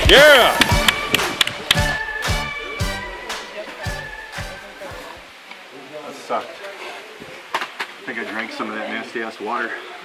Yeah! That sucked. I think I drank some of that nasty ass water.